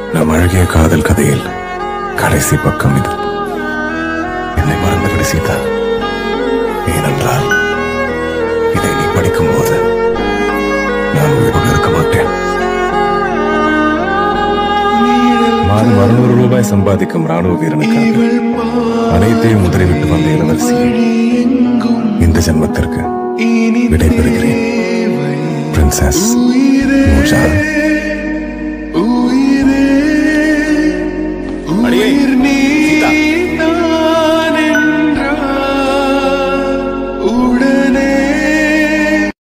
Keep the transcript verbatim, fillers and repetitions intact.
நம் அழகிய காதல் கதையில் கடைசி பக்கம் இது. என்னை மறந்துவிடு சீதா. ஏனென்றால் இதை நீ படிக்கும் போது நான் உயிரோடு இருக்க மாட்டேன். மாதம் அறுநூறு ரூபாய் சம்பாதிக்கும் ராணுவ வீரனுக்காக அனைத்தையும் உதறிவிட்டு வந்த இளவரசி இந்த ஜென்மத்திற்கு விடை பெறுகிறேன். பிரின்சஸ் நூர்ஜஹான்.